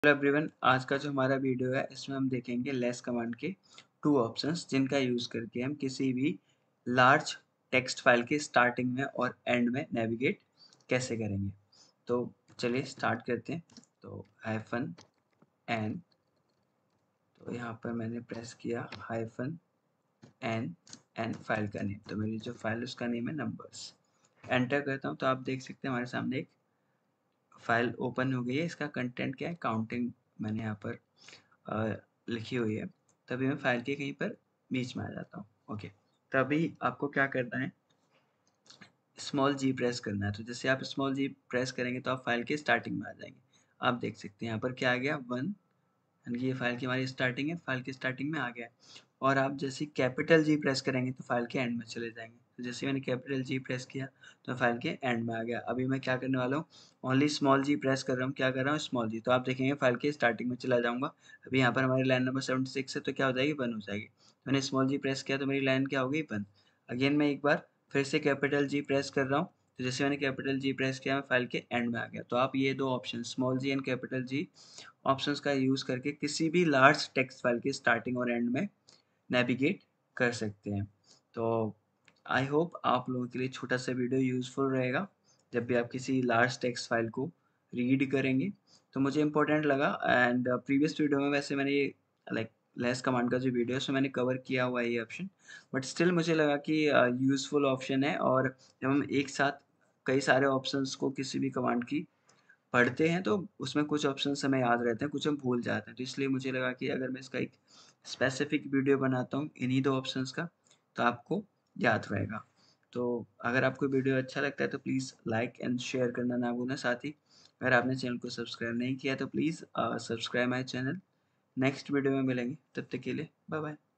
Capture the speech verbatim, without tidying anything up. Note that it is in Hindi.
हेलो एवरीवन, आज का जो हमारा वीडियो है इसमें हम देखेंगे लेस कमांड के टू ऑप्शंस जिनका यूज़ करके हम किसी भी लार्ज टेक्स्ट फाइल के स्टार्टिंग में और एंड में नेविगेट कैसे करेंगे। तो चलिए स्टार्ट करते हैं। तो हाइफन एन, तो यहाँ पर मैंने प्रेस किया हाइफन एन एन फाइल का नेम, तो मेरी जो फाइल उसका नेम है नंबर्स। एंटर करता हूँ तो आप देख सकते हैं हमारे सामने एक फाइल ओपन हो गई है। इसका कंटेंट क्या है, काउंटिंग मैंने यहाँ पर आ, लिखी हुई है। तभी मैं फाइल के कहीं पर बीच में आ जाता हूँ। ओके, तभी आपको क्या करना है, स्मॉल जी प्रेस करना है। तो जैसे आप स्मॉल जी प्रेस करेंगे तो आप फाइल के स्टार्टिंग में आ जाएंगे। आप देख सकते हैं यहाँ पर क्या आ गया, वन, यानी कि ये फाइल की हमारी स्टार्टिंग है, फाइल की स्टार्टिंग में आ गया है। और आप जैसे कैपिटल जी प्रेस करेंगे तो फाइल के एंड में चले जाएंगे। तो जैसे मैंने कैपिटल जी प्रेस किया तो फाइल के एंड में आ गया। अभी मैं क्या करने वाला हूँ, ओनली स्मॉल जी प्रेस कर रहा हूँ। क्या कर रहा हूँ, स्मॉल जी। तो आप देखेंगे फाइल के स्टार्टिंग में चला जाऊँगा। अभी यहाँ पर हमारी लाइन नंबर सेवेंटी सिक्स है तो क्या हो जाएगी, वन हो जाएगी। मैंने स्मॉल जी प्रेस किया तो मेरी लाइन क्या हो गई, वन। अगेन मैं एक बार फिर से कैपिटल जी प्रेस कर रहा हूँ। तो जैसे मैंने कैपिटल जी प्रेस किया मैं फाइल के एंड में आ गया। तो आप ये दो option small G and capital G options का यूज़ करके किसी भी लार्ज टेक्स्ट फाइल की स्टार्टिंग और एंड में नेविगेट कर सकते हैं। तो आई होप आप लोगों के लिए छोटा सा वीडियो यूज़फुल रहेगा जब भी आप किसी लार्ज टेक्स्ट फाइल को रीड करेंगे। तो मुझे इम्पोर्टेंट लगा। एंड प्रीवियस वीडियो में वैसे मैंने ये लाइक लेस कमांड का जो वीडियो है उसमें मैंने कवर किया हुआ है ये ऑप्शन, बट स्टिल मुझे लगा कि यूज़फुल ऑप्शन है। और जब हम एक साथ कई सारे ऑप्शंस को किसी भी कमांड की पढ़ते हैं तो उसमें कुछ ऑप्शंस हमें याद रहते हैं, कुछ हम भूल जाते हैं। तो इसलिए मुझे लगा कि अगर मैं इसका एक स्पेसिफिक वीडियो बनाता हूँ इन्हीं दो ऑप्शंस का तो आपको याद रहेगा। तो अगर आपको वीडियो अच्छा लगता है तो प्लीज़ लाइक एंड शेयर करना ना भूलना। साथ ही अगर आपने चैनल को सब्सक्राइब नहीं किया तो please subscribe my channel. Next video में मिलेंगे, तब तक के लिए बाय बाय।